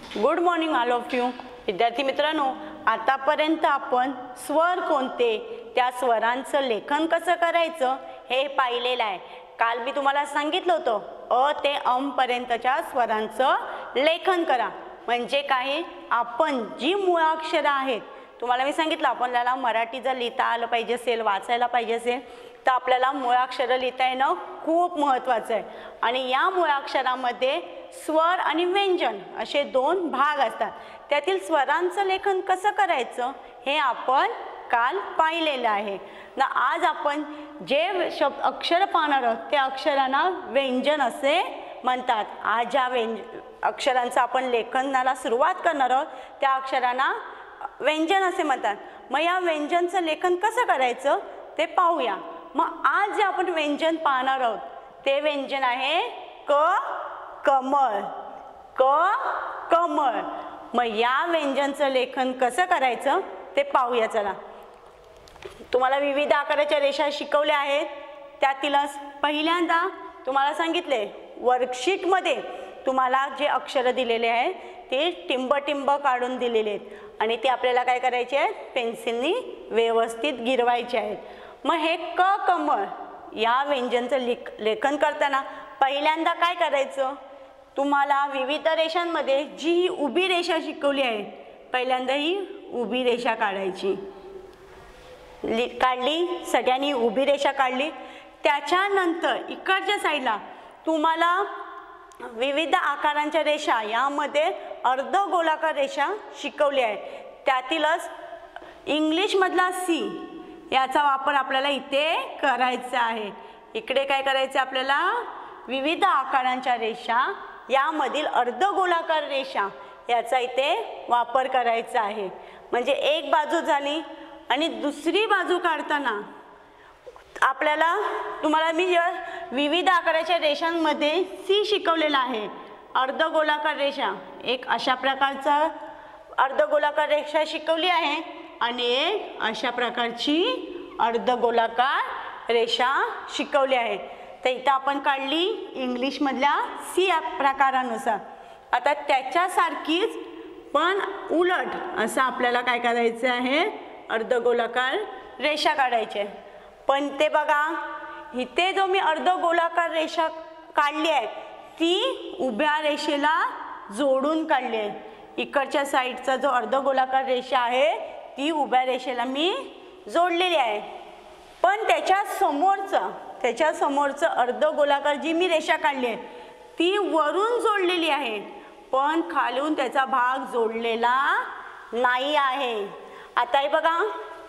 Good morning all of you. विद्यार्थी मित्रांनो, आतापर्यंत आपण स्वर कोणते, त्या स्वरांचं लेखन कसं करायचं हे पाहिलेलं आहे. काल मी तुम्हाला सांगितलं होतं अ ते अम पर्यंतच्या स्वरांचं लेखन करा. म्हणजे काय, आपण जी मूळाक्षरं आहेत, तुम्हाला मी सांगितलं आपल्याला मराठी जर लिहिता आलं पाहिजे असेल, वाचायला पाहिजे असेल, तर आपल्याला मूळाक्षरं लिहिता येणं खूप महत्त्वाचं आहे. आणि या मूळाक्षरामध्ये स्वर आणि व्यंजन असे दोन भाग असतात. त्यातील स्वरांचं लेखन कसं करायचं हे आपण काल पाहिलेलं आहे ना. आज आपण जे अक्षर पाहणार आहोत त्या अक्षरांना व्यंजन असे म्हणतात. आज ज्या अक्षरांचं आपण लेखनाला सुरुवात करणार आहोत त्या अक्षरांना व्यंजन असे म्हणतात. मग या व्यंजनचं लेखन कसं करायचं ते पाहूया. मग आज जे आपण व्यंजन पाहणार आहोत ते व्यंजन आहे क, कमळ. क, कमळ. मग या व्यंजनचं लेखन कसं करायचं ते पाहूया. चला, तुम्हाला विविध आकाराच्या रेषा शिकवल्या आहेत. त्यातीलच पहिल्यांदा तुम्हाला सांगितले वर्कशीटमध्ये तुम्हाला जे अक्षरं दिलेले आहेत ते टिंब काढून दिलेले आहेत आणि ते आपल्याला काय करायचे आहेत, पेन्सिलनी व्यवस्थित गिरवायचे आहेत. मग हे क, कमळ या व्यंजनचं लेखन करताना पहिल्यांदा काय करायचं, तुम्हाला विविध रेषांमध्ये जी ही उभी रेषा शिकवली आहे, पहिल्यांदा ही उभी रेषा काढायची. काढली, सगळ्यांनी उभी रेषा काढली. त्याच्यानंतर इकडच्या साईडला तुम्हाला विविध आकारांच्या रेषा, यामध्ये अर्धगोलाकार रेषा शिकवली आहे. त्यातीलच इंग्लिशमधला सी याचा वापर आपल्याला इथे करायचा आहे. इकडे काय करायचं आपल्याला, विविध आकारांच्या रेषा, यामधील अर्धगोलाकार रेषा याचा इथे वापर करायचा आहे. म्हणजे एक बाजू झाली आणि दुसरी बाजू काढताना आपल्याला, तुम्हाला मी विविध आकाराच्या रेषांमध्ये सी शिकवलेला आहे. अर्धगोलाकार रेषा, एक अशा प्रकारचा अर्धगोलाकार रेषा शिकवली आहे आणि एक अशा प्रकारची अर्धगोलाकार रेषा शिकवली आहे. तर इथं आपण काढली इंग्लिशमधल्या सी या प्रकारानुसार. आता त्याच्यासारखीच पण उलट असं आपल्याला काय करायचं आहे, अर्धगोलाकार रेषा काढायची आहे. पण ते बघा, इथे जो मी अर्धगोलाकार रेषा काढली आहे ती उभ्या रेषेला जोडून काढली आहे. इकडच्या साईडचा जो अर्धगोलाकार रेषा आहे ती उभ्या रेषेला मी जोडलेली आहे. पण त्याच्या समोरचं अर्धगोलाकार जी मी रेषा काढली आहे ती वरून जोडलेली आहे, पण खालून त्याचा भाग जोडलेला नाही आहे. आता हे बघा,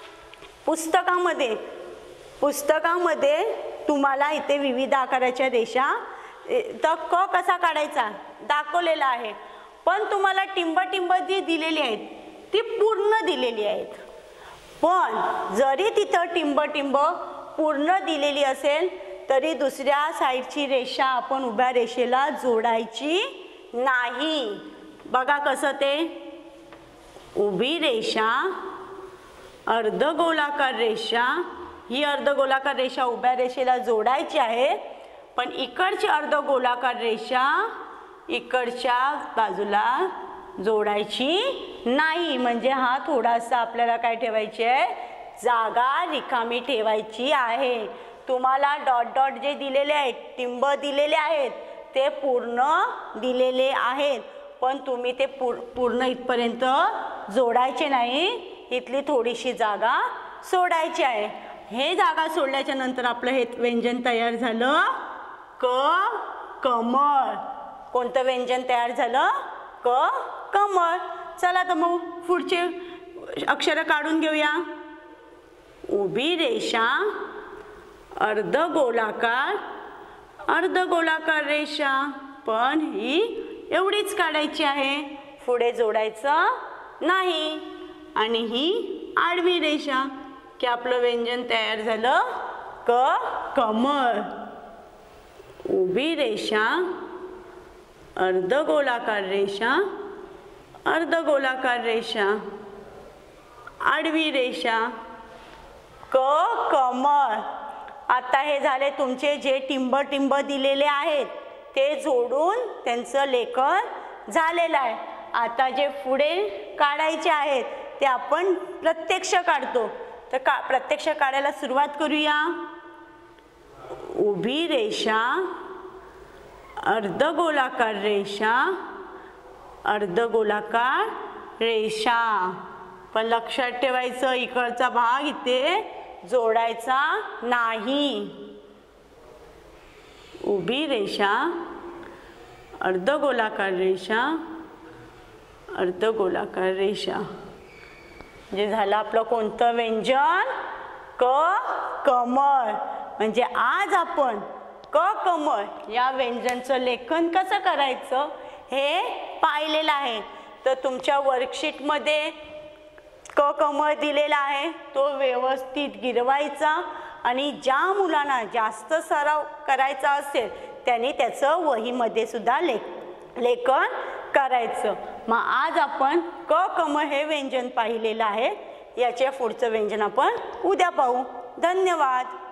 पुस्तकामध्ये तुम्हाला इथे विविध आकाराच्या रेषा, तर क कसा काढायचा दाखवलेला आहे. पण तुम्हाला टिंब जी दिलेली आहेत ती पूर्ण दिलेली आहेत. पण जरी तिथं टिंब पूर्ण दिलेली असेल तरी दुसऱ्या साईडची रेषा आपण उभ्या रेषेला जोडायची नाही. बघा कसं, ते उभी रेषा, अर्धगोलाकार रेषा, ही अर्धगोलाकार रेषा उभ्या रेषेला जोडायची आहे. पण इकडची अर्धगोलाकार रेषा इकडच्या बाजूला जोडायची नाही. म्हणजे हा थोडासा आपल्याला काय ठेवायची आहे, जागा रिकामी ठेवायची आहे. तुम्हाला डॉट जे दिलेले आहेत, टिंब दिलेले आहेत ते पूर्ण दिलेले आहेत, पण तुम्ही ते पूर्ण इथपर्यंत जोडायचे नाही. इथली थोडीशी जागा सोडायची आहे. हे जागा सोडल्याच्या नंतर आपलं हे व्यंजन तयार झालं, क, कमळ. कोणतं व्यंजन तयार झालं, क, कमळ. चला तर मग पुढचे अक्षर काढून घेऊया. उभी रेषा, अर्धगोलाकार रेषा, पण ही एवढीच काढायची आहे, पुढे जोडायचं नाही. आणि ही आडवी रेषा, की आपलं व्यंजन तयार झालं, क, कमळ. उभी रेषा, अर्धगोलाकार रेषा, आडवी रेषा, क, कमळ. आता हे झाले तुमचे जे टिंब दिलेले आहेत ते जोडून त्यांचं लेखन झालेलं आहे. आता जे पुढे काढायचे आहेत ते आपण प्रत्यक्ष काढतो. तर प्रत्यक्ष काढायला सुरुवात करूया. उभी रेषा, अर्धगोलाकार रेषा, अर्धगोलाकार रेषा. पण लक्षात ठेवायचं इकडचा भाग इथे जोडायचा नाही. उभी रेषा, अर्धगोलाकार रेषा, अर्धगोलाकार रेषा. म्हणजे झालं आपलं कोणतं व्यंजन? क कमळ. म्हणजे आज आपण क कमळ या व्यंजनचं लेखन कसं करायचं हे पाहिलेलं आहे. तर तुमच्या वर्कशीटमध्ये क कमळ दिलेला आहे, तो व्यवस्थित गिरवायचा आणि ज्या मुलांना जास्त सराव करायचा असेल त्यांनी त्याचं वहीमध्ये सुद्धा लेखन करायचं. मग आज आपण क कमळ हे व्यंजन पाहिलेलं आहे. याच्या पुढचं व्यंजन आपण उद्या पाहू. धन्यवाद.